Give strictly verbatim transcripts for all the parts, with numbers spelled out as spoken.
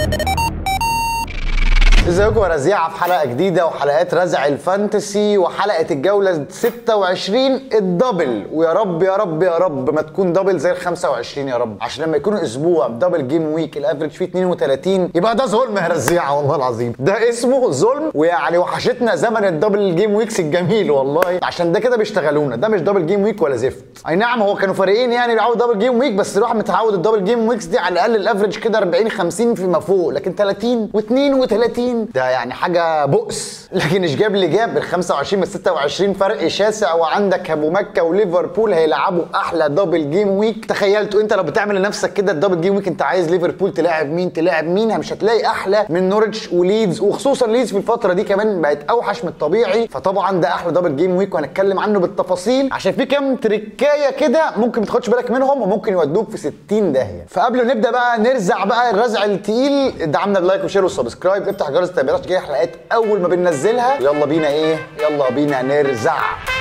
ازيكم يا رزيعه في حلقه جديده وحلقات رزع الفانتسي وحلقه الجوله ستة وعشرين الدبل، ويا رب يا رب يا رب ما تكون دبل زي ال خمسة وعشرين يا رب، عشان لما يكون اسبوع دبل جيم ويك الافرج فيه اتنين وتلاتين يبقى ده ظلم يا رزيعه والله العظيم، ده اسمه ظلم. ويعني وحشتنا زمن الدبل جيم ويكس الجميل والله، عشان ده كده بيشتغلونا، ده مش دبل جيم ويك ولا زفت. اي نعم هو كانوا فريقين يعني بيلعبوا دبل جيم ويك، بس الواحد متعود الدبل جيم ويكس دي على الاقل الافرج كده اربعين خمسين فيما فوق، لكن تلاتين واتنين وتلاتين ده يعني حاجه بؤس. لكن ايش جاب اللي جاب ال خمسة وعشرين من ستة وعشرين فرق شاسع، وعندك ابو مكه وليفربول هيلعبوا احلى دبل جيم ويك. تخيلتوا انت لو بتعمل لنفسك كده الدبل جيم ويك، انت عايز ليفربول تلاعب مين تلاعب مين، مش هتلاقي احلى من نورتش وليدز، وخصوصا ليدز في الفتره دي كمان بقت اوحش من الطبيعي، فطبعا ده احلى دبل جيم ويك وهنتكلم عنه بالتفاصيل، عشان في كام تريكايه كده ممكن ما تاخدش بالك منهم وممكن يودوك في ستين داهيه. فقبل ما نبدا بقى نرزع بقى الرزع التقيل، ادعمنا بلايك وشير وسبسكرايب، افتح جرس التنبيهات عشان جاي حلقات اول ما بننزلها. يلا بينا ايه يلا بينا نرزع.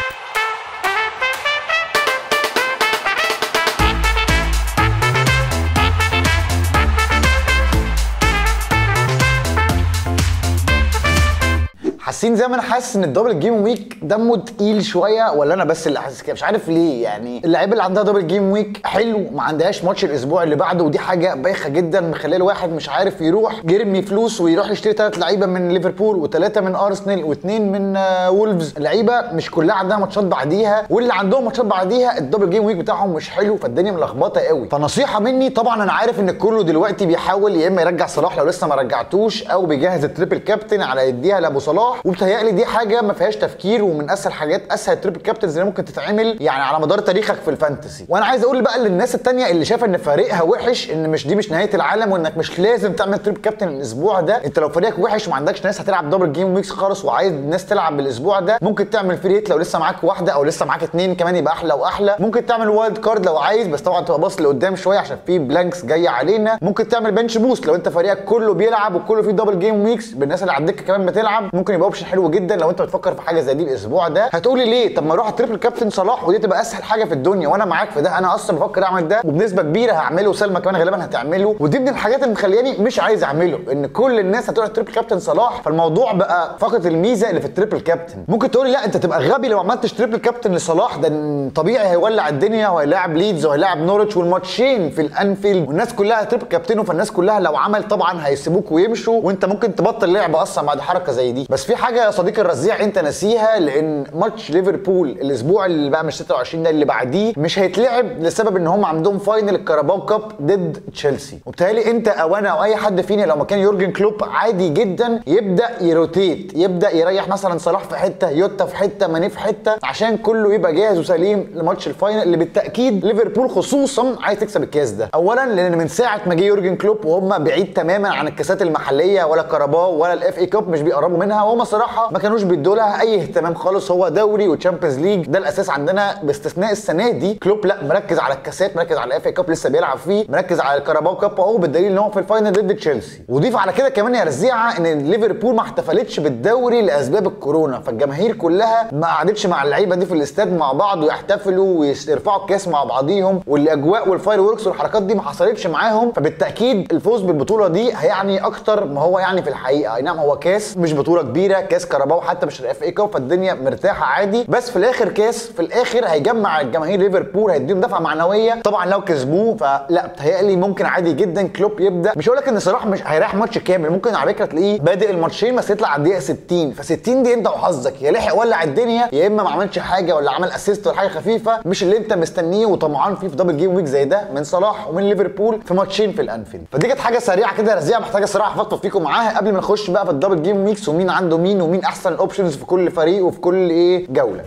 حاسين زي ما انا حاسس ان الدبل جيم ويك دمه تقيل شويه، ولا انا بس اللي حاسس كده؟ مش عارف ليه. يعني اللعيبه اللي عندها دبل جيم ويك حلو ما عندهاش ماتش الاسبوع اللي بعده، ودي حاجه بايخه جدا مخليه الواحد مش عارف يروح يرمي فلوس ويروح يشتري ثلاث لعيبه من ليفربول وثلاثه من ارسنال واثنين من آه وولفز. اللعيبه مش كلها عندها ماتشات بعديها، واللي عندهم ماتشات بعديها الدبل جيم ويك بتاعهم مش حلو، فالدنيا ملخبطه قوي. فنصيحه مني، طبعا انا عارف ان كله دلوقتي بيحاول يا اما يرجع صلاح لو لسه ما رجعتوش، او بيجهز التريبل كابتن على يديها لابو صلاح، وبتهيألي دي حاجه ما فيهاش تفكير، ومن اسهل حاجات اسهل تريبل كابتنز اللي ممكن تتعمل يعني على مدار تاريخك في الفانتسي. وانا عايز اقول بقى للناس التانيه اللي شايفه ان فريقها وحش ان مش دي مش نهايه العالم، وانك مش لازم تعمل تريبل كابتن الاسبوع ده. انت لو فريقك وحش وما عندكش ناس هتلعب دبل جيم ويكس خالص وعايز ناس تلعب بالاسبوع ده، ممكن تعمل فري هيت لو لسه معاك واحده، او لسه معاك اتنين كمان يبقى احلى واحلى. ممكن تعمل وايلد كارد لو عايز، بس طبعا تبقى باص لقدام شويه عشان في بلانكس جايه علينا. ممكن تعمل بنش بوست لو انت فريقك كله بيلعب وكله فيه دبل جيم ويكس بالناس اللي على الدكه كمان بتلعب، ممكن يبقى اوبشن حلو جدا لو انت بتفكر في حاجه زي دي الاسبوع ده. هتقولي ليه؟ طب ما اروح التريبل كابتن صلاح ودي تبقى اسهل حاجه في الدنيا، وانا معاك في ده. انا اصلا بفكر اعمل ده وبنسبه كبيره هعمله، وسلمى كمان غالبا هتعمله، ودي من الحاجات اللي مخلياني مش عايز اعمله، ان كل الناس هتروح التريبل كابتن صلاح، فالموضوع بقى فقط الميزه اللي في التريبل كابتن. ممكن تقولي لا انت تبقى غبي لو ما عملتش تريبل كابتن لصلاح، ده طبيعي هيولع الدنيا وهيلاعب ليدز وهيلاعب نورتش والماتشين في الانفيلد والناس كلها تريبل كابتنه، فالناس كلها لو عمل طبعا هيسيبوك ويمشوا، وانت ممكن تبطل لعب اصلا بعد حركه زي دي. بس في حاجه يا صديقي الرزيع انت ناسيها، لان ماتش ليفربول الاسبوع اللي بقى مش ستة وعشرين ده اللي بعديه مش هيتلعب لسبب ان هم عندهم فاينل الكاراباو كاب ضد تشيلسي، وبالتالي انت او انا او اي حد فينا لو مكان يورجن كلوب عادي جدا يبدا يروتيت، يبدا يريح مثلا صلاح في حته، يوتا في حته، ماني في حته، عشان كله يبقى جاهز وسليم لماتش الفاينل اللي بالتاكيد ليفربول خصوصا عايز تكسب الكاس ده. اولا لان من ساعه ما جه يورجن كلوب وهم بعيد تماما عن الكاسات المحليه ولا كاراباو ولا الاف اي كاب، مش بيقربوا منها، وهم صراحه ما كانوش بيدوا لها اي اهتمام خالص. هو دوري وتشامبيونز ليج ده الاساس عندنا، باستثناء السنه دي كلوب لا مركز على الكاسات، مركز على الاف اي كاب لسه بيلعب فيه، مركز على الكاراباو كاب اهو، بالدليل ان هو في الفاينل ضد تشيلسي. وضيف على كده كمان يا رزيعه ان ليفربول ما احتفلتش بالدوري لاسباب الكورونا، فالجماهير كلها ما قعدتش مع اللعيبه دي في الاستاد مع بعض ويحتفلوا ويرفعوا الكاس مع بعضيهم، والاجواء والفاير ووركس والحركات دي ما حصلتش معاهم، فبالتاكيد الفوز بالبطوله دي هيعني اكتر ما هو يعني في الحقيقه. اي نعم هو كاس مش بطوله كبيره، كاس كاراباو حتى مش الاف اي كاب، فالدنيا مرتاحه عادي، بس في الاخر كاس في الاخر هيجمع الجماهير ليفربول، هيديهم دفعه معنويه طبعا لو كسبوه. فلا بتهيألي ممكن عادي جدا كلوب يبدا، مش هقول لك ان صلاح مش هيريح ماتش كامل، ممكن على فكره تلاقيه بادئ الماتشين بس يطلع على الدقيقه ستين، ف ستين دي انت وحظك، يا لحق ولع الدنيا يا اما ما عملش حاجه ولا عمل اسيست ولا حاجه خفيفه مش اللي انت مستنيه وطمعان فيه في دبل جيم ويك زي ده من صلاح ومن ليفربول في ماتشين في الانفيلد. فدي كانت حاجه سريعه كده رزيعه محتاجه صراحه افضفض فيكم معاها قبل ما نخش بقى في الدبل جيم ويكس ومين عنده مين ومين احسن الاوبشنز في كل فريق وفي كل ايه جوله.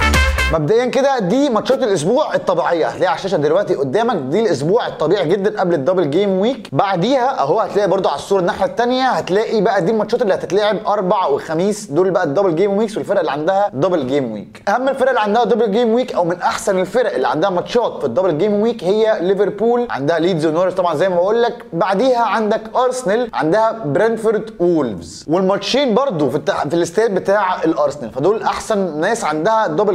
مبدئيا كده دي ماتشات الاسبوع الطبيعيه، هتلاقيها على الشاشه دلوقتي قدامك، دي الاسبوع الطبيعي جدا قبل الدبل جيم ويك. بعديها اهو هتلاقي برده على الصوره الناحيه الثانيه، هتلاقي بقى دي الماتشات اللي هتتلعب اربع وخميس، دول بقى الدبل جيم ويكس والفرق اللي عندها دبل جيم ويك. اهم الفرق اللي عندها دبل جيم ويك او من احسن الفرق اللي عندها ماتشات في الدبل جيم ويك هي ليفربول، عندها ليدز ونورث طبعا زي ما بقول لك، بعديها عندك ارسنال، عندها برنتفورد وولفز، والماتشين برده في, التح... في الاستاد بتاع الارسنال، فدول احسن ناس عندها دبل جيم ويك.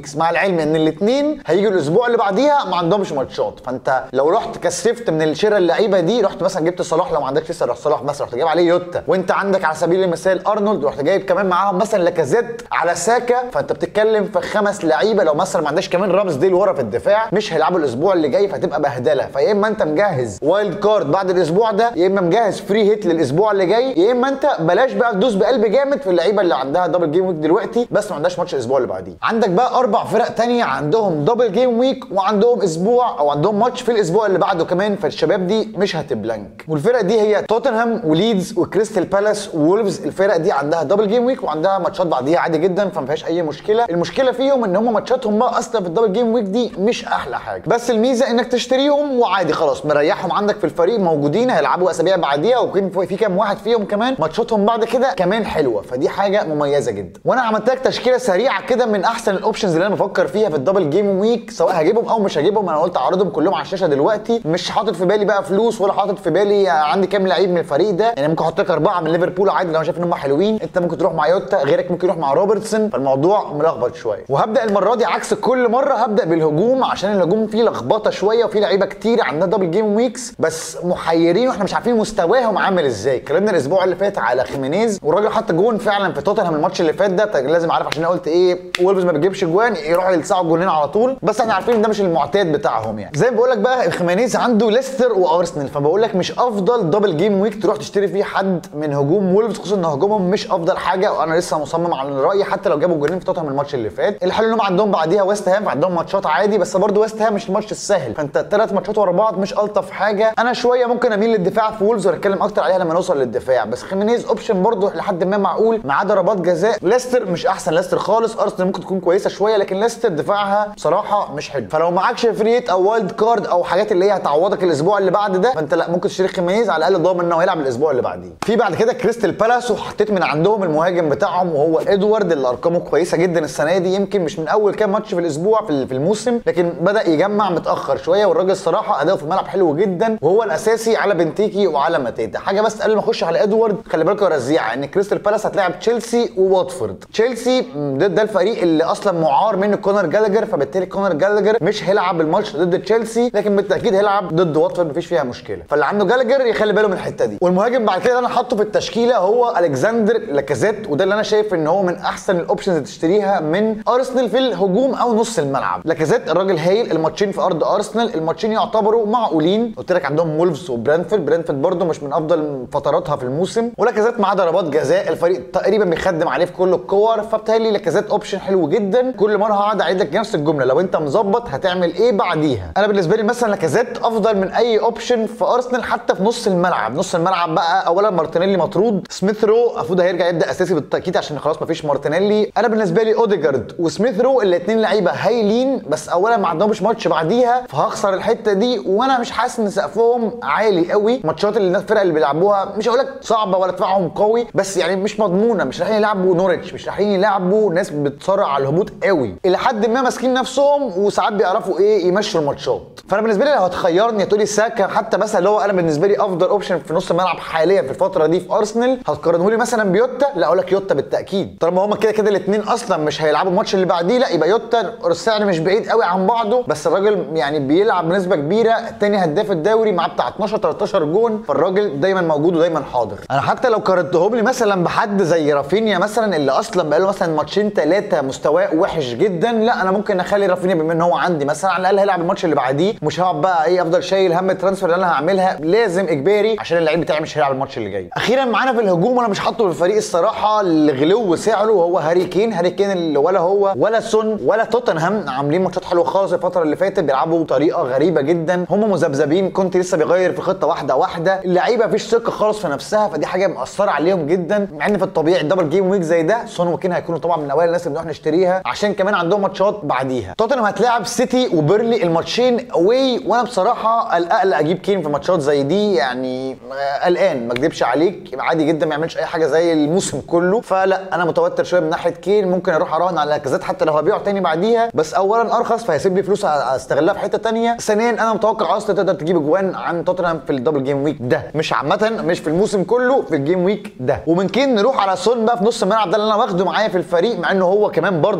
ويكس، مع العلم ان الاثنين هيجوا الاسبوع اللي بعديها ما عندهمش ماتشات. فانت لو رحت كثفت من الشراء اللعيبه دي، رحت مثلا جبت صلاح، لو ما عندكش لسه صلاح مثلا رحت جايب عليه يوتا، وانت عندك على سبيل المثال ارنولد، ورحت جايب كمان معاهم مثلا لاكازيت على ساكا، فانت بتتكلم في خمس لعيبه. لو مثلا ما عندكش كمان رامز ديل ورا في الدفاع مش هيلعبوا الاسبوع اللي جاي، فهتبقى بهدله. فيا اما انت مجهز وايلد كارد بعد الاسبوع ده، يا اما مجهز فري هيت للاسبوع اللي جاي، يا اما انت بلاش بقى تدوس بقلب جامد في اللعيبه اللي عندها دبل جيم ويك دلوقتي بس ما عندهاش ماتش الاسبوع اللي بعديه. عندك بقى اربع فرق تانية عندهم دبل جيم ويك وعندهم اسبوع او عندهم ماتش في الاسبوع اللي بعده كمان، فالشباب دي مش هتبلانك. والفرق دي هي توتنهام وليدز وكريستال بالاس وولفز. الفرق دي عندها دبل جيم ويك وعندها ماتشات بعديها عادي جدا، فما فيهاش اي مشكله. المشكله فيهم ان هم ماتشاتهم بقى اصلا في الدبل جيم ويك دي مش احلى حاجه، بس الميزه انك تشتريهم وعادي خلاص مريحهم عندك في الفريق، موجودين هيلعبوا اسابيع بعديها، وكان في كام واحد فيهم كمان ماتشاتهم بعد كده كمان حلوه، فدي حاجه مميزه جدا. وانا عملت لك تشكيله سريعه كده من احسن الاوبشنز اللي انا بفكر فيها في الدبل جيم ويك، سواء هجيبهم او مش هجيبهم. انا قلت اعرضهم كلهم على الشاشه دلوقتي، مش حاطط في بالي بقى فلوس ولا حاطط في بالي عندي كام لعيب من الفريق ده. يعني ممكن احط لك اربعه من ليفربول عادي لو انا شايف ان هم حلوين، انت ممكن تروح مع يوتا، غيرك ممكن يروح مع روبرتسون، فالموضوع ملخبط شويه. وهبدا المره دي عكس كل مره، هبدا بالهجوم عشان الهجوم فيه لخبطه شويه وفيه لعيبه كتير عندها دبل جيم ويكس بس محيرين واحنا مش عارفين مستواهم عامل ازاي. اتكلمنا الاسبوع اللي فات على خيمينيز والراجل حط جون فعلا في توتنهام الماتش اللي فات ده، لازم عارف عشان انا قلت ايه وولفز ما بتجيبش جوان يروحوا يلسعوا جولين على طول، بس احنا عارفين ان ده مش المعتاد بتاعهم. يعني زي ما بقول لك بقى خيمينيز عنده ليستر وارسنال، فبقول لك مش افضل دبل جيم ويك تروح تشتري فيه حد من هجوم وولفز، خصوصا ان هجومهم مش افضل حاجه، وانا لسه مصمم على الراي حتى لو جابوا جولين في توتنهام الماتش اللي فات. الحلو انهم عندهم بعديها ويست هام، فعندهم ماتشات عادي، بس برضه ويست هام مش الماتش السهل، فانت ثلاث ماتشات ورا بعض مش الطف حاجه. انا شويه ممكن اميل للدفاع في وولفز واتكلم اكتر عليها لما نوصل للدفاع، بس خيمينيز اوبشن برضه لحد ما معقول مع ضربات جزاء. ليستر مش احسن ليستر خالص، ارسنال ممكن تكون كويسه شويه، لكن ليستر دفاعها بصراحه مش حلو. فلو معكش فريت او وايلد كارد او حاجات اللي هي هتعوضك الاسبوع اللي بعد ده، فانت لا ممكن تشتري خيمينيز على الاقل ضامن انه هيلعب الاسبوع اللي بعديه. في بعد كده كريستال بالاس، وحطيت من عندهم المهاجم بتاعهم وهو ادوارد اللي ارقامه كويسه جدا السنه دي، يمكن مش من اول كام ماتش في الاسبوع في الموسم، لكن بدا يجمع متاخر شويه، والراجل الصراحه اداؤه في الملعب حلو جدا، وهو الاساسي على بنتيكي وعلى ماتيتا. حاجه بس قبل ما اخش على ادوارد، خلي بالكوا يا رزيعه ان كريستال بالاس هتلاعب تشيلسي وواتفورد. تشيلسي ده, ده الفريق اللي اصلا معار منه كونر جالاجر، فبالتالي كونر جالاجر مش هيلعب الماتش ضد تشيلسي، لكن بالتاكيد هيلعب ضد واتفورد، مفيش فيها مشكله. فاللي عنده جالاجر يخلي باله من الحته دي. والمهاجم بعد كده اللي انا حاطه في التشكيله هو الكسندر لاكازيت، وده اللي انا شايف ان هو من احسن الاوبشنز اللي تشتريها من ارسنال في الهجوم او نص الملعب. لاكازيت الراجل هايل، الماتشين في ارض ارسنال الماتشين يعتبروا معقولين، قلت لك عندهم وولفز وبرانفورد، برانفورد برده مش من افضل فتراتها في الموسم، ولاكازيت معاه ضربات جزاء، الفريق تقريبا بيخدم عليه في كل الكور، فبالتالي لاكازيت اوبشن حلو جدا. كل مره هقعد اعيد لك نفس الجمله، لو انت مظبط هتعمل ايه بعديها. انا بالنسبه لي مثلا لاكازيت افضل من اي اوبشن في ارسنال حتى في نص الملعب. نص الملعب بقى اولا مارتينيلي مطرود، سميث رو المفروض هيرجع يبدا اساسي بالتاكيد عشان خلاص مفيش مارتينيلي. انا بالنسبه لي اوديجارد وسميث رو الاثنين لعيبه هايلين، بس اولا ما عندهمش ماتش بعديها فهخسر الحته دي، وانا مش حاسس ان سقفهم عالي قوي. ماتشات اللي الفرق اللي بيلعبوها مش هقول لك صعبه ولا دفاعهم قوي، بس يعني مش مضمونه، مش رايحين يلعبوا نوريتش، مش رايحين يلعبوا ناس بتصارع على الهبوط قوي، الى حد ما ماسكين نفسهم وساعات بيعرفوا ايه يمشوا الماتشات. فانا بالنسبه لي لو هتخيرني تقولي ساكا حتى مثلا اللي هو انا بالنسبه لي افضل اوبشن في نص الملعب حاليا في الفتره دي في ارسنال، هتقارنه لي مثلا بيوتا؟ لا اقول لك يوتا بالتاكيد، طالما هما كده كده الاثنين اصلا مش هيلعبوا الماتش اللي بعديه، لا يبقى يوتا السعر مش بعيد قوي عن بعضه، بس الراجل يعني بيلعب بنسبه كبيره، تاني هداف الدوري مع بتاع اتناشر تلتاشر جون، فالراجل دايما موجود ودايما حاضر. انا حتى لو قارنتهم لي مثلا بحد زي رافينيا مثلا اللي اصلا بقاله مثلا ماتشين ثلاثه مستواه وحش جدا، لا انا ممكن اخلي رافينيا بما ان هو عندي مثلا على الاقل هيلعب الماتش اللي بعديه، مش هقعد بقى ايه افضل شايل هم الترانسفير اللي انا هعملها، لازم اجباري عشان اللعيب بتاعي مش هيلعب الماتش اللي جاي. اخيرا معانا في الهجوم وانا مش حاطه في الفريق الصراحه لغلو سعره، هو هاري كين. هاري كين اللي ولا هو ولا سون ولا توتنهام عاملين ماتشات حلوه خالص الفتره اللي فاتت، بيلعبوا بطريقه غريبه جدا، هم مذبذبين، كنت لسه بيغير في خطه واحده واحده، اللعيبه مفيش ثقه خالص في نفسها، فدي حاجه مأثره عليهم جدا، مع ان في الطبيعي الدبل جيم ويك زي ده سون وكين هيكونوا طبعا من اوائل الناس اللي بنروح نشتريها عشان كمان عندهم ماتشات بعديها. توتنهام هتلاعب سيتي وبيرلي الماتشين اواي، وانا بصراحه القلق اجيب كين في ماتشات زي دي، يعني قلقان ما اكذبش عليك، عادي جدا ما يعملش اي حاجه زي الموسم كله، فلا انا متوتر شويه من ناحيه كين، ممكن اروح اراهن على لاكازيت حتى لو هبيعه تاني بعديها، بس اولا ارخص فهيسيب لي فلوس استغلها في حته ثانيه، ثانيا انا متوقع اصلا تقدر تجيب اجوان عن توتنهام في الدبل جيم ويك ده، مش عامه مش في الموسم كله، في الجيم ويك ده. ومن كين نروح على سون بقى في نص الملعب ده اللي انا واخده معايا في الفريق، مع انه هو كمان برده الصراحه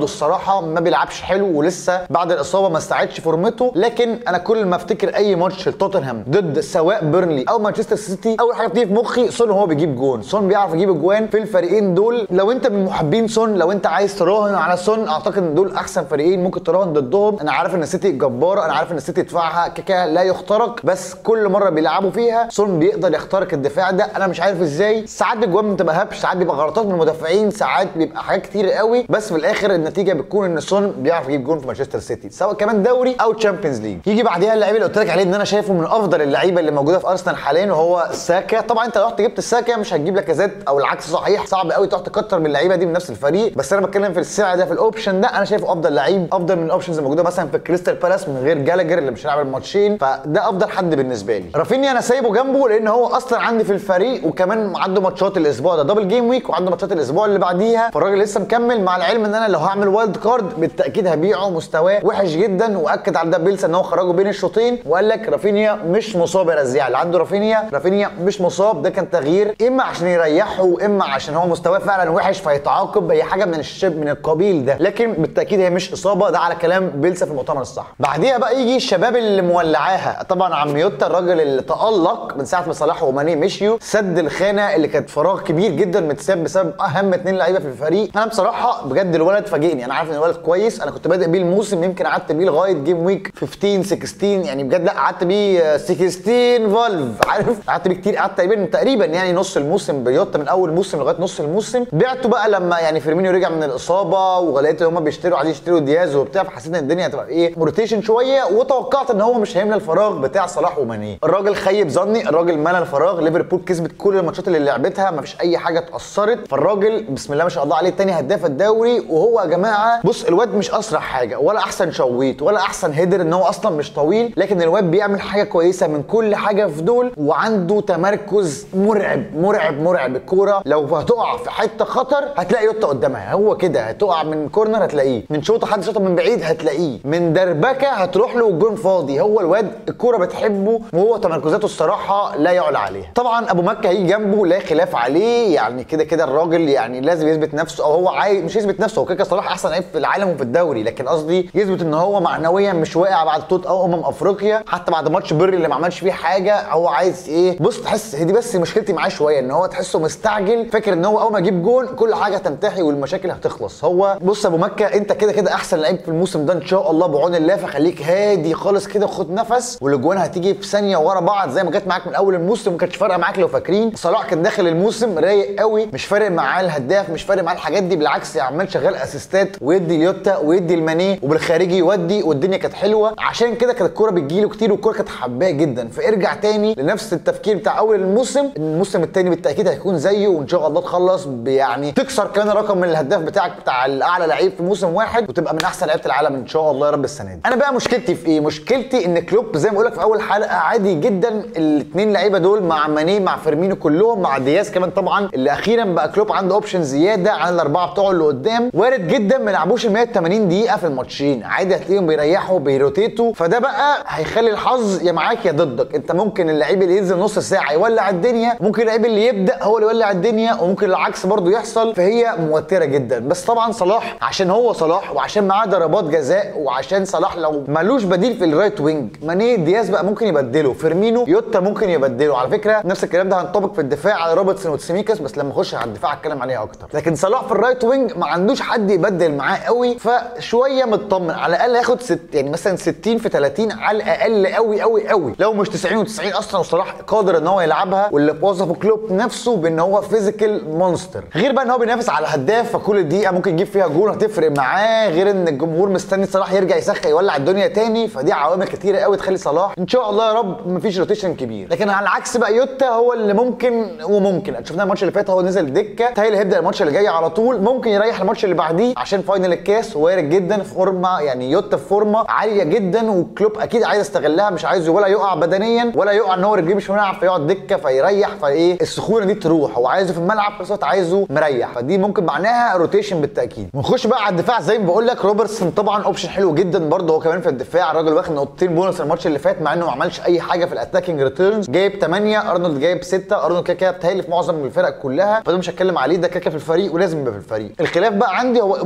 بصراحه ما بيلعبش حلو ولسه بعد الاصابه ما استعادش فورمته، لكن انا كل ما افتكر اي ماتش لتوتنهام ضد سواء بيرنلي او مانشستر سيتي اول حاجه بتيجي في مخي سون هو بيجيب جون. سون بيعرف يجيب اجوان في الفريقين دول. لو انت من محبين سون، لو انت عايز تراهن على سون، اعتقد ان دول احسن فريقين ممكن تراهن ضدهم. انا عارف ان السيتي جباره، انا عارف ان السيتي دفاعها كيكا لا يخترق، بس كل مره بيلعبوا فيها سون بيقدر يخترق الدفاع ده. انا مش عارف ازاي، ساعات الاجوان بتبقى هبش، ساعات بيبقى غلطات من المدافعين، ساعات بيبقى حاجات كتير قوي، بس في الاخر النتيجه بتكون ان سون بيعرف يجيب جون في مانشستر سيتي سواء كمان دوري او تشامبيونز ليج. يجي بعديها اللعيب اللي قلت لك عليه ان انا شايفه من افضل اللعيبه اللي موجوده في ارسنال حاليا وهو ساكا. طبعا انت لو رحت جبت ساكا مش هتجيب لك كازات او العكس صحيح، صعب قوي تروح تكتر من اللعيبه دي من نفس الفريق، بس انا بتكلم في السعر ده في الاوبشن ده انا شايفه افضل لعيب، افضل من الاوبشنز الموجوده مثلا في كريستال بالاس من غير جالاجر اللي مش هيلعب الماتشين، فده افضل حد بالنسبه لي. رافينيا انا سايبه جنبه لان هو اصلا عندي في الفريق وكمان عنده ماتشات الاسبوع ده دبل جيم ويك وعنده ماتشات الاسبوع اللي بعديها، فالراجل لسه مكمل، مع العلم ان انا لو هعمل وايلد كارد بالتاكيد هبيعه، مستواه وحش جدا، واكد على ده بيلسا ان هو خرجه بين الشوطين وقال لك رافينيا مش مصاب يا رزيع، اللي عنده رافينيا رافينيا مش مصاب، ده كان تغيير اما عشان يريحه واما عشان هو مستواه فعلا وحش فيتعاقب، هي حاجه من الشب من القبيل ده، لكن بالتاكيد هي مش اصابه، ده على كلام بيلسا في المؤتمر الصحفي. بعديها بقى يجي الشباب اللي مولعاها، طبعا عم يوتا الراجل اللي تالق من ساعه ما صلاح وماني مشيوا، سد الخانه اللي كانت فراغ كبير جدا متساب بسبب اهم اتنين لعيبه في الفريق. انا بصراحه بجد الولد فاجئني، انا عارف ان الولد كويس، انا كنت بادئ بيه الموسم يمكن قعدت بيه لغايه جيم ويك خمستاشر ستاشر يعني بجد، لا قعدت بيه ستاشر فالف، عارف قعدت بيه كتير، قعدت تقريبا تقريبا يعني نص الموسم بيوتا من اول موسم لغايه نص الموسم. بعته بقى لما يعني فيرمينيو رجع من الاصابه ولقيت ان هم بيشتروا عايزين يشتروا دياز وبتاع، فحسيت ان الدنيا هتبقى ايه روتيشن شويه، وتوقعت ان هو مش هيملى الفراغ بتاع صلاح وماني. الراجل خيب ظني، الراجل ملى الفراغ، ليفربول كسبت كل الماتشات اللي لعبتها مفيش اي حاجه اتاثرت، فالراجل بسم الله ما شاء الله عليه تاني هداف الدوري. وهو يا جماعه بص الواد مش اسرع حاجه ولا احسن شويت ولا احسن هيدر، ان هو اصلا مش طويل، لكن الواد بيعمل حاجه كويسه من كل حاجه في دول، وعنده تمركز مرعب مرعب مرعب. الكوره لو هتقع في حته خطر هتلاقي يوتا قدامها، هو كده هتقع من كورنر هتلاقيه، من شوطه حد شوطه من بعيد هتلاقيه، من دربكه هتروح له والجون فاضي، هو الواد الكوره بتحبه وهو تمركزاته الصراحه لا يعلى عليها. طبعا ابو مكه هيجي جنبه لا خلاف عليه، يعني كده كده الراجل يعني لازم يثبت نفسه، او هو عايز مش يثبت نفسه، هو كده صلاح احسن لعيب في العالم وفي الدوري، لكن قصدي يثبت ان هو معنويا مش واقع بعد بطوله او امم افريقيا، حتى بعد ماتش بيرلي اللي ما عملش فيه حاجه، هو عايز ايه، بص تحس هي دي بس مشكلتي معاه شويه، ان هو تحسه مستعجل، فاكر ان هو اول ما يجيب جون كل حاجه تنتهي والمشاكل هتخلص. هو بص ابو مكه انت كده كده احسن لعيب في الموسم ده ان شاء الله بعون الله، فخليك هادي خالص كده وخد نفس، والاجوان هتيجي في ثانيه ورا بعض زي ما جت معاك من اول الموسم، ما كانتش فارقه معاك لو فاكرين. صلاح كان داخل الموسم رايق قوي، مش فارق معاه الهداف، مش فارق معاه الحاجات دي، بالعكس عمال شغال اسيستات ويدي ليوتا ويدي الماني وبالخارجي يودي، والدنيا كانت حلوه، عشان كده كانت الكوره بتجيله كتير والكوره كانت حباه جدا. فارجع تاني لنفس التفكير بتاع اول الموسم، الموسم الثاني بالتاكيد هيكون زيه، وان شاء الله تخلص يعني تكسر كمان رقم من الهداف بتاعك بتاع الاعلى لعيب في موسم واحد، وتبقى من احسن لعيبه العالم ان شاء الله يا رب السنه دي. انا بقى مشكلتي في ايه؟ مشكلتي ان كلوب زي ما بقول لك في اول حلقه عادي جدا الاثنين لعيبه دول مع ماني مع فيرمينو كلهم مع دياز كمان طبعا، اللي اخيرا بقى كلوب عنده اوبشن زياده عن الاربعه بتوعه اللي قدام، وارد جدا ما يلعبوش ال مية وتمانين دقيقه في الماتشين، عادي هتلاقيهم بيريحوا بيروتيتوا، فده بقى هيخلي الحظ يا معاك يا ضدك. انت ممكن اللعيب اللي ينزل نص ساعه يولع الدنيا، ممكن اللعيب اللي يبدا هو اللي يولع الدنيا، وممكن العكس برضه يحصل، فهي موتره جدا. بس طبعا صلاح عشان هو صلاح وعشان معاه ضربات جزاء، وعشان صلاح لو مالوش بديل في الرايت وينج، ماني دياز بقى ممكن يبدله، فيرمينو يوتا ممكن يبدله، على فكره نفس الكلام ده هينطبق في الدفاع على روبرتسون وتسيميكاس، بس لما اخش على الدفاع هتكلم عليها اكتر. لكن صلاح في الرايت وينج ما عندوش حد يبدل معاه قوي، فشويه مطمن، على الاقل هياخد ست يعني مثلا ستين في تلاتين على الاقل قوي قوي قوي، لو مش تسعين وتسعين اصلا، وصلاح قادر ان هو يلعبها، واللي وصفه كلوب نفسه بان هو فيزيكال مونستر. غير بقى ان هو بينافس على الهداف، فكل دقيقه ممكن يجيب فيها جول هتفرق معاه، غير ان الجمهور مستني صلاح يرجع يسخن يولع الدنيا تاني، فدي عوامل كتيره قوي تخلي صلاح ان شاء الله يا رب مفيش روتيشن كبير. لكن على العكس بقى يوتا هو اللي ممكن وممكن، شفنا الماتش اللي فات هو نزل دكه، تايل هيبدا الماتش اللي جاي على طول، ممكن يريح الماتش اللي بعديه عشان فاينل الكاس، وارد جدا في فورمه، يعني يوتا في فورمه عاليه جدا، وكلوب اكيد عايز يستغلها، مش عايزه ولا يقع بدنيا ولا يقع ان هو رجليه مش ملعب فيقعد دكه فيريح، فايه السخونه دي تروح، هو عايزه في الملعب في نفس الوقت عايزه مريح، فدي ممكن معناها روتيشن بالتاكيد. ونخش بقى على الدفاع زي ما بقول لك، روبرتسون طبعا اوبشن حلو جدا برده، هو كمان في الدفاع الراجل واخد نقطتين بونص الماتش اللي فات، مع انه ما عملش اي حاجه في الاتاكينج ريتيرنز، جايب تمانية، ارنولد جايب ستة، ارنولد كده كده بتهيألي في معظم الفرق كلها، فده مش هتكلم عليه، ده كده في الفريق ولازم يبقى في الفريق. الخلاف بقى عندي هو بص هو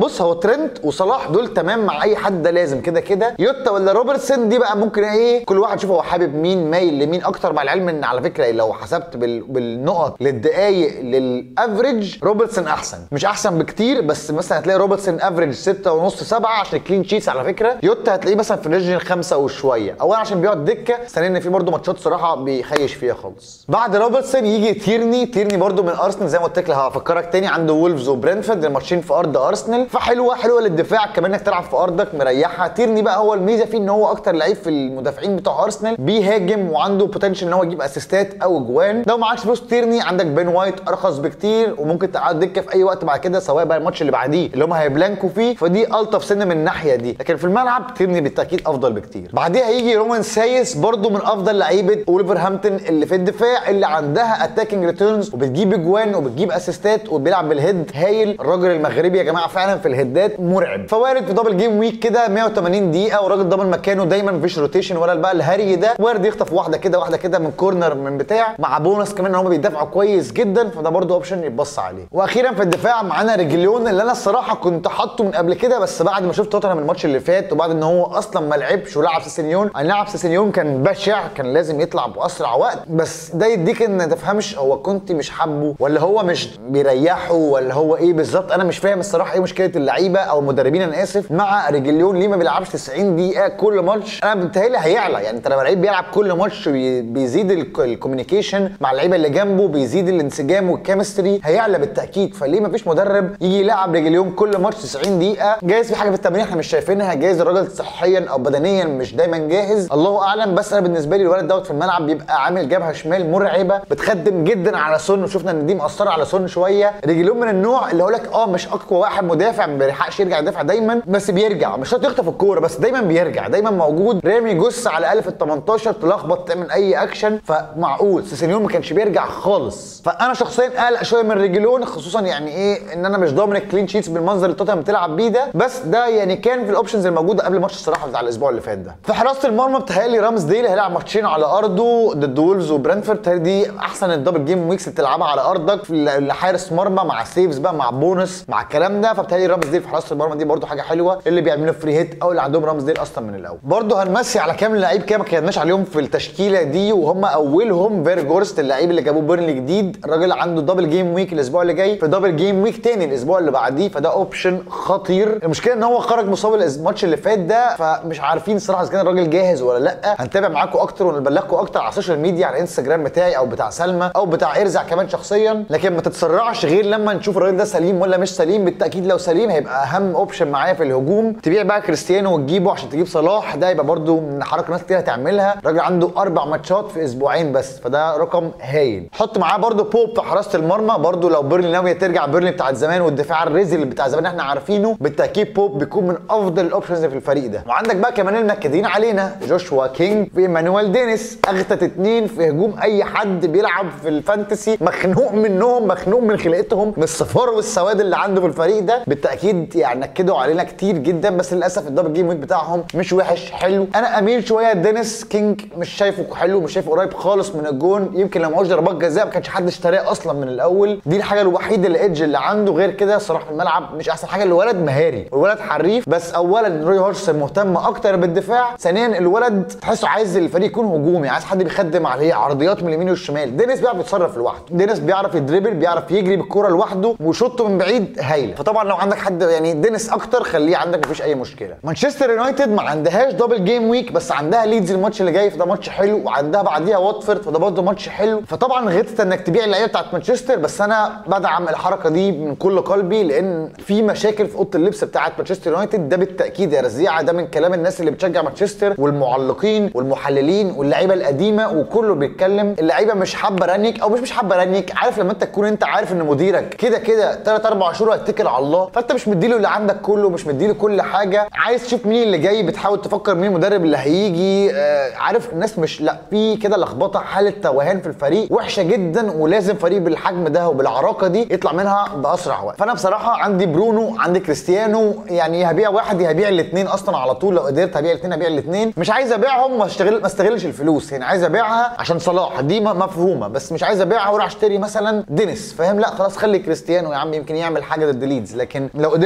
ترينت وصلاح دول تمام مع اي حد، ده لازم كده كده. يوتا ولا روبرتسون دي بقى ممكن ايه كل واحد يشوف هو حابب مين، مايل لمين اكتر، مع العلم ان على فكره لو حسبت بال... بالنقط للدقايق للافريج روبرتسون احسن، مش احسن بكتير بس مثلا هتلاقي روبرتسون افريج ستة ونص سبعة عشان كلين شيتس على فكره. يوتا هتلاقيه مثلا في رينج خمسة وشويه، اولا عشان بيقعد دكه، ثانيا ان في برده ماتشات صراحه بيخيش فيها خالص. بعد روبرتسون يجي تيرني. تيرني برده من ارسنال زي ما قلت لك، هفكرك تاني عنده وولفز وبرنتفورد الماتشين في ارض ارسنال، فحلوه حلوه للدفاع كمان انك تلعب في ارضك مريحه. تيرني بقى هو الميزه فيه ان هو اكتر لعيب في المدافعين بتوع ارسنال، بيهاجم وعنده بوتنشال ان هو يجيب اسيستات او اجوان. لو معكش فلوس تيرني عندك بين وايت ارخص بكتير وممكن تقعد دكه في اي وقت بعد كده، سواء بقى الماتش اللي بعديه اللي هم هيبلانكوا فيه، فدي الطف سن من الناحيه دي. لكن في الملعب تيرني بالتاكيد افضل بكتير. بعديها هيجي رومان سايس برده من افضل لعيبه ولفرهامبتون اللي في الدفاع، اللي عندها اتاكينج ريتيرنز وبتجيب اجوان وبتجيب اسيستات وبيلعب بالهيد هايل. الراجل المغربي يا جماعه فعلا في الهيدات مرعب. فوارد في دبل جيم ويك كده مية وتمانين دقيقه والراجل ضامن مكانه دايما، مفيش روتيشن ولا بقى الهري ده، وارد يخطف واحده كده واحده كده من كورنر من بتاع، مع بونص كمان ان هم بيدافعوا كويس جدا، فده برده اوبشن يتبص عليه. واخيرا في الدفاع معانا ريجيليون اللي انا الصراحه كنت حاطه من قبل كده، بس بعد ما شفت توتنهام الماتش اللي فات وبعد ان هو اصلا ما لعبش ولعب سيسينيون، اي نعم سيسينيون كان بشع، كان لازم يطلع باسرع وقت، بس ده يديك ان ما تفهمش هو كنت مش حابه ولا هو مش بيريحه ولا هو ايه بالظبط. انا مش فاهم الصراحه ايه مشكله اللعيبه او المدربين انا اسف مع ريجيليون، ليه ما بيلعبش تسعين دقيقه كل ماتش؟ انا بتهيألي هيعلى، يعني انت لما لعيب بيلعب كل ماتش بيزيد الكوميونيكيشن مع اللعيبه اللي جنبه، بيزيد الانسجام والكيمستري، هيعلى بالتاكيد. فليه ما فيش مدرب يجي يلعب ريجيليون كل ماتش تسعين دقيقه؟ جايز في حاجه في التمرين احنا مش شايفينها، جايز الراجل صحيا او بدنيا مش دايما جاهز، الله اعلم. بس انا بالنسبه لي الولد دوت في الملعب بيبقى عامل جبهه شمال مرعبه، بتخدم جدا على سون، وشفنا ان دي مأثره على سون شويه. ريجيليون من النوع اللي هقول لك اه مش اقوى واحد مدافع، ما بيلحقش يرجع يدافع دايما، بس بيرجع، مش شرط يخطف الكوره بس دايما بيرجع، دايما موجود، رامي جث على الاقل في ال تمنتاشر تلخبط تعمل اي اكشن، فمعقول. سيسينيون ما كانش بيرجع خالص، فانا شخصيا قلق شويه من ريجيليون، خصوصا يعني ايه ان انا مش ضامن الكلين شيتس بالمنظر اللي توتنهام بتلعب بيه ده، بس ده يعني كان في الاوبشنز الموجوده قبل ماتش الصراحه بتاع الاسبوع اللي فات ده. في حراسه المرمى بتهيألي رامز ديل هيلعب ماتشين على ارضه ضد وولفز وبرنتفورد، بتهيألي دي احسن الدبل جيم ويكس اللي تلعبها على ارضك لحارس مرمى مع سيفز بقى مع بونس مع الكلام ده، فبتهيألي رامز ديل في حراسه المرمى دي برده حاجه حلوه، اللي بيعملوا فري هيت او اللي عندهم رامز ديل اصلا من الاول. برده هنمسي على كام لعيب كده ما كناش عليهم في التشكيله دي، وهم اولهم فيرجورست اللعيب اللي جابوه بيرنلي جديد، الراجل عنده دبل جيم ويك الاسبوع اللي جاي، في دبل جيم ويك تاني الاسبوع اللي بعديه، فده اوبشن خطير. المشكله ان هو خرج مصاب الماتش اللي فات ده، فمش عارفين الصراحه اذا كان الراجل جاهز ولا لا. هنتابع معاكم اكتر ونبلغكم اكتر على السوشيال ميديا، على الانستجرام بتاعي او بتاع سلمى او بتاع ارزع كمان شخصيا، لكن ما تتسرعش غير لما نشوف الراجل ده سليم ولا مش سليم. بالتاكيد لو سليم هيبقى اهم اوبشن معايا في الهجوم. تبيع بقى كريستيانو وتجيبه عشان تجيب صلاح، ده يبقى برده من حركه ناس كتير هتعملها. الراجل عنده اربع ماتشات في اسبوعين بس، فده رقم هايل. حط معاه برده بوب في حراسه المرمى، برده لو بيرلي ناويه ترجع بيرلي بتاعت زمان والدفاع الرزل بتاع زمان احنا عارفينه، بالتاكيد بوب بيكون من افضل الاوبشنز في الفريق ده. وعندك بقى كمان المنكدين علينا جوشوا كينج وايمانويل دينيس، اغتت اتنين في هجوم اي حد بيلعب في الفانتسي، مخنوق منهم، مخنوق من خلقتهم، من الصفار والسواد اللي عنده في الفريق ده، بالتاكيد يعني نكدوا علينا كتير جدا، بس للاسف الدبل جيم ويك بتاعهم مش وحش، حلو. انا اميل شويه دينيس كينج، مش شايفه حلو، مش شايفه قريب خالص من الجون، يمكن لو معوش ضربات جزاء ما كانش حد اشتراه اصلا من الاول، دي الحاجه الوحيده اللي ايدج اللي عنده، غير كده صراحه في الملعب مش احسن حاجه. الولد مهاري والولد حريف، بس اولا روي هورسون مهتم اكتر بالدفاع، ثانيا الولد تحسه عايز الفريق يكون هجومي، عايز حد بيخدم عليه عرضيات من اليمين والشمال. دينيس بيعرف يتصرف لوحده، دينيس بيعرف يدريبل، بيعرف يجري بالكوره لوحده وشوطه من بعيد هايله، فطبعا لو عندك حد يعني دينيس اكتر خليه عندك مفيش اي مشكله. مانشستر يونايتد ما عندهاش دبل جيم ويك، بس عندها ليدز الماتش اللي جاي، فده ماتش حلو، وعندها بعديها واتفورد فده برضه ماتش حلو، فطبعا غلطت انك تبيع اللعيبه بتاعت مانشستر، بس انا بدعم الحركه دي من كل قلبي، لان في مشاكل في اوضه اللبس بتاعت مانشستر يونايتد، ده بالتاكيد يا رزيعه، ده من كلام الناس اللي بتشجع مانشستر والمعلقين والمحللين واللعيبه القديمه، وكله بيتكلم اللعيبه مش حابه رانيك، او مش مش حابه رانيك، عارف لما انت تكون انت عارف ان مديرك كده كده ثلاث اربع شهور هيتكل على الله، فانت مش مديله اللي عندك كله، مش مديله كل حاجه، عايز تشوف مين اللي جاي، بتحاول تفكر مين المدرب اللي هيجي، آه عارف الناس مش لا في كده لخبطه، حاله توهان في الفريق وحشه جدا، ولازم فريق بالحجم ده وبالعراقه دي يطلع منها باسرع وقت. فانا بصراحه عندي برونو، عندي كريستيانو، يعني هبيع واحد هبيع الاثنين اصلا على طول، لو قدرت هبيع الاثنين هبيع الاثنين، مش عايز ابيعهم ما استغل ما استغلش الفلوس، يعني عايز ابيعها عشان صلاح دي مفهومه، بس مش عايز ابيعها واروح اشتري مثلا دينيس، فاهم؟ لا خلاص خلي كريستيانو يا عم يمكن يعمل حاجه ضد ليدز، لكن لو قدرت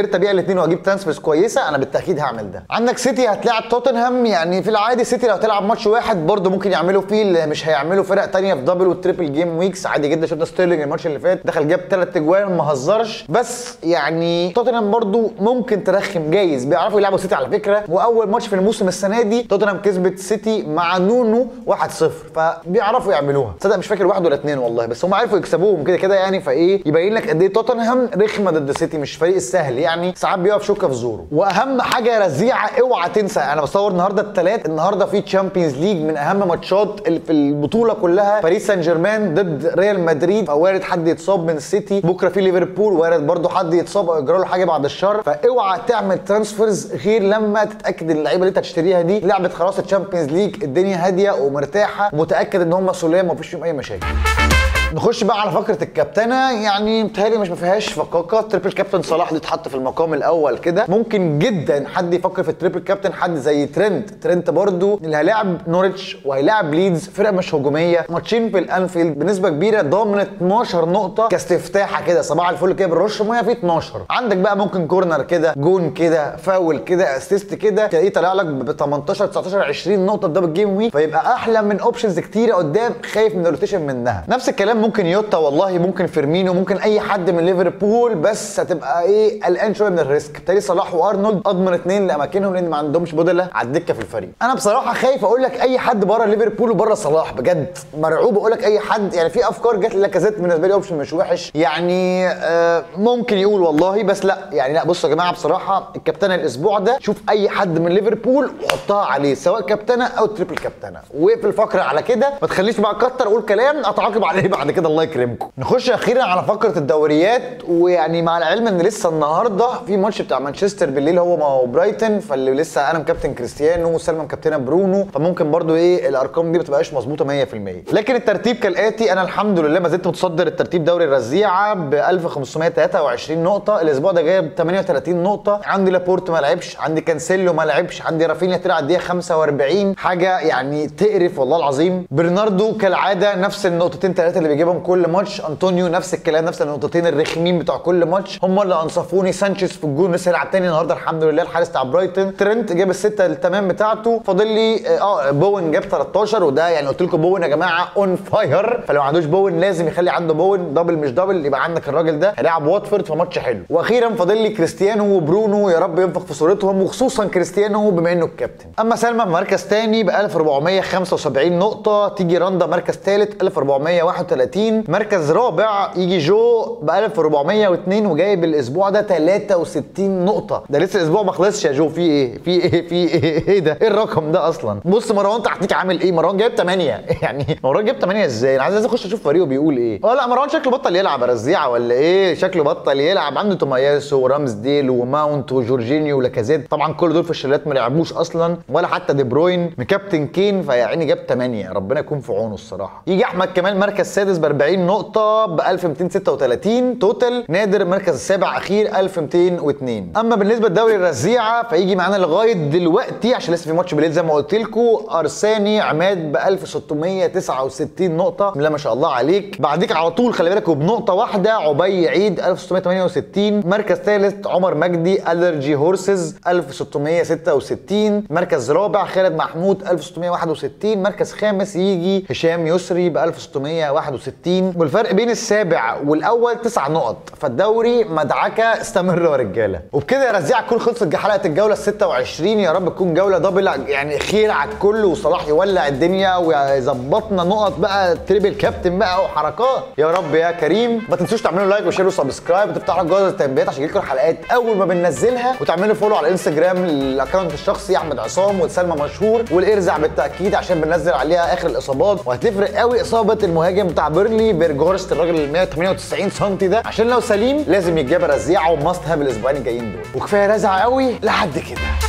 قدرت ابيع الاثنين واجيب ترانسفيرز كويسه انا بالتاكيد هعمل ده. عندك سيتي هتلاعب توتنهام، يعني في العادي سيتي لو تلعب ماتش واحد برده ممكن يعملوا فيه اللي مش هيعملوا فرق ثانيه في دبل والتريبل جيم ويكس عادي جدا. شفنا ستيرلينج الماتش اللي فات دخل جاب ثلاث اجوان ما هزرش، بس يعني توتنهام برده ممكن ترخم جايز، بيعرفوا يلعبوا سيتي على فكره. واول ماتش في الموسم السنه دي توتنهام كسبت سيتي مع نونو واحد صفر، فبيعرفوا يعملوها. تصدق مش فاكر واحد ولا اثنين والله، بس هم عرفوا يكسبوهم كده كده يعني. فايه يبين لك قد ايه توتنهام رخمه ضد سيتي، مش فريق السهل يعني، ساعات بيقف شوكه في زوره. واهم حاجه رزيعه اوعى تنسى، انا بصور النهارده الثلاث، النهارده في تشامبيونز ليج من اهم ماتشات اللي في البطوله كلها، باريس سان جيرمان ضد ريال مدريد، فوارد حد يتصاب من السيتي، بكره في ليفربول وارد برده حد يتصاب او يجرى له حاجه بعد الشر، فاوعى تعمل ترانسفيرز غير لما تتاكد ان اللعيبه اللي انت هتشتريها دي لعبت خلاص التشامبيونز ليج، الدنيا هاديه ومرتاحه ومتاكد ان هم سلام ومفيش فيهم اي مشاكل. نخش بقى على فقره الكابتنه، يعني متهيألي مش ما فيهاش فقاقه. تريبل كابتن صلاح دي اتحط في المقام الاول كده. ممكن جدا حد يفكر في التريبل كابتن حد زي ترينت، ترينت برضو اللي هيلاعب نوريتش وهيلاعب ليدز، فرقه مش هجوميه، ماتشين في الانفيلد بنسبه كبيره ضامن اتناشر نقطه كاستفتاحه كده صباح الفل كده بالرش ميه في اتناشر. عندك بقى ممكن كورنر كده، جون كده، فاول كده، اسيست كده، تلاقيه طالع لك ب تمنتاشر تسعتاشر عشرين نقطه في دبل جيم ويك، فيبقى احلى من اوبشنز كتيره قدام، خايف من الروتيشن منها. نفس الكلام ممكن يوتا والله، ممكن فيرمينو، ممكن اي حد من ليفربول، بس هتبقى ايه قلقان شويه من الريسك. بالتالي صلاح وارنولد اضمن اثنين لاماكنهم لان ما عندهمش بدله على الدكه في الفريق. انا بصراحه خايف اقول لك اي حد بره ليفربول وبره صلاح، بجد مرعوب اقول لك اي حد. يعني في افكار جت لاكازيت بالنسبه لي اوبشن مش وحش يعني، آه ممكن يقول والله، بس لا يعني لا. بصوا يا جماعه بصراحه الكابتنه الاسبوع ده شوف اي حد من ليفربول وحطها عليه سواء كابتنه او تريبل كابتنه، وفي الفقره على كده ما تخليش بقى اكتر اقول كلام اتعاقب عليه بعد كده الله يكرمكم. نخش اخيرا على فقره الدوريات، ويعني مع العلم ان لسه النهارده في ماتش بتاع مانشستر بالليل هو مع برايتون، فاللي لسه انا مكابتن كريستيانو وسلمى مكابتنه برونو، فممكن برضو ايه الارقام دي ما تبقاش مظبوطه مية في المية. لكن الترتيب كالاتي، انا الحمد لله ما زلت متصدر الترتيب دوري الرزيعه ب ألف وخمسمية وتلاتة وعشرين نقطه، الاسبوع ده جايب تمنية وتلاتين نقطه. عندي لابورت ما لعبش، عندي كانسيلو ما لعبش، عندي رافينيا طلع على الدقيقه خمسة واربعين، حاجه يعني تقرف والله العظيم. برناردو كالعاده نفس النقطتين ثلاثه اللي بيجيبهم كل ماتش، انطونيو نفس الكلام، نفس النقطتين الرخمين بتوع كل ماتش هم اللي انصفوني. سانشيز في الجون لسه هيلعب تاني النهارده الحمد لله، الحارس بتاع برايتون. ترنت جاب السته التمام بتاعته، فاضل لي اه بوين جاب تلتاشر، وده يعني قلت لكم بوين يا جماعه اون فاير، فلو ما عندوش بوين لازم يخلي عنده بوين، دبل مش دبل يبقى عندك الراجل ده هيلاعب واتفورد في ماتش حلو. واخيرا فاضل لي كريستيانو وبرونو، يا رب ينفخ في صورتهم وخصوصا كريستيانو بما انه الكابتن. اما سلمى مركز ثاني ب ألف واربعمية وخمسة وسبعين نقطه، تيجي رندا مركز ثالث ألف واربعمية وواحد وتلاتين، مركز رابع يجي جو ب ألف واربعمية واتنين وجايب الاسبوع ده تلاتة وستين نقطه. ده لسه الاسبوع ما خلصش يا جو، في ايه في ايه في ايه ايه ده ايه الرقم ده اصلا؟ بص مروان تحتيك عامل ايه، مروان جايب تمانية يعني مروان جايب تمانية ازاي؟ انا عايز اخش اشوف فريقه بيقول ايه. اه لا مروان شكله بطل يلعب رزيعه ولا ايه؟ شكله بطل يلعب، عنده توماياسو ورامز ديل وماونت وجورجينيو ولاكازيت، طبعا كل دول في الشلات ما لعبوش اصلا، ولا حتى دي بروين مكابتن كين، فيا عيني جاب تمانية، ربنا يكون في عونه الصراحه. يجي احمد كمال مركز سادس ب أربعين نقطه ب ألف ومتين وستة وتلاتين توتال، نادر مركز السابع اخير ألف ومتين واتنين. اما بالنسبه لدوري الرزيعه فيجي معانا لغايه دلوقتي عشان لسه في ماتش بالليل زي ما قلت لكم، ارساني عماد ب ألف وستمية وتسعة وستين نقطه، لا ما شاء الله عليك. بعديك على طول خلي بالك وبنقطه واحده عبي عيد ألف وستمية وتمانية وستين، مركز ثالث عمر مجدي الرجي هورسز ألف وستمية وستة وستين، مركز رابع خالد محمود ألف وستمية وواحد وستين، مركز خامس يجي هشام يسري ب ألف وستمية وواحد وستين، والفرق بين السابع والاول تسع نقط، فالدوري مدعكه استمروا يا رجاله. وبكده يا رزيعه تكون خلصت حلقه الجوله ال ستة وعشرين، يا رب تكون جوله دبل يعني خير على الكل، وصلاح يولع الدنيا ويظبطنا نقط بقى تريبل كابتن بقى وحركات يا رب يا كريم. ما تنسوش تعملوا لايك وشير وسبسكرايب وتفتحوا جرس التنبيهات عشان يجيلكم الحلقات اول ما بننزلها، وتعملوا فولو على الانستجرام الاكونت الشخصي احمد عصام وسلمى مشهور، والارزع بالتاكيد عشان بننزل عليها اخر الاصابات، وهتفرق قوي اصابه المهاجم بتاع بيرلي بيرجورست الراجل ال مية وتمانية وتسعين سم ده، عشان لو سليم لازم يتجاب رزيعه وماست هاب الاسبوعين الجايين دول. وكفايه رزعه قوي لحد كده.